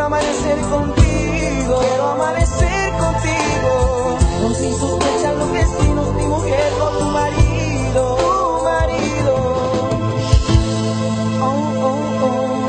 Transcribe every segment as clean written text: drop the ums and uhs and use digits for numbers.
quiero amanecer contigo, quiero amanecer contigo. No sin sospechar los vecinos, mi mujer o tu marido, tu marido. Oh, oh,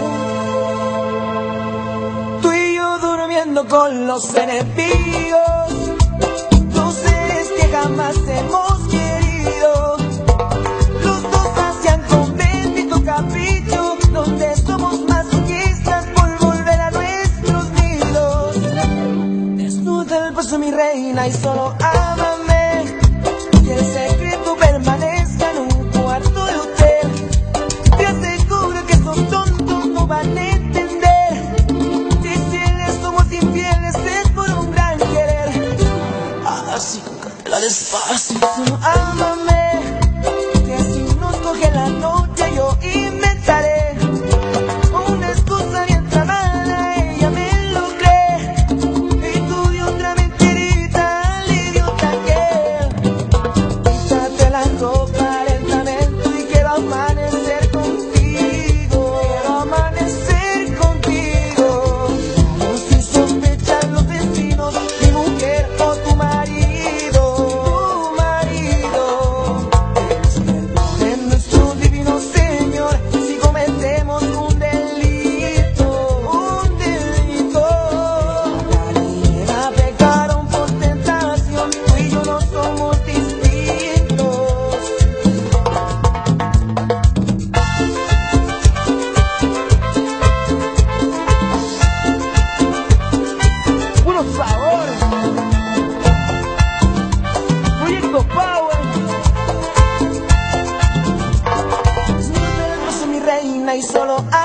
oh. Tú y yo durmiendo con los enemigos, dos seres que jamás hemos querido. Los dos hacia un convento capricho, donde somos masoquistas por volver a nuestros nidos. Desnuda el paso mi reina y solo ámame, y el secreto permanezca en un cuarto de hotel. Te aseguro que esos tontos no van a entender que si les somos infieles es por un gran querer. Así cántala despacio. Solo ámame, que si nos coge la noche yo inventaré una excusa bien tramada, ella me lo cree. Y tú de otra mentirita al idiota que quítate la ropa lentamente y quiero amanecer contigo, quiero amanecer contigo. No sin sospechar los destinos, mi mujer o tu marido, tu marido. Es nuestro divino Señor si cometemos un delito, un delito. Navegaron por tentación, tú y yo no somos distintos. Puro sabor, Proyecto Power. Desnuda el paso mi reina y solo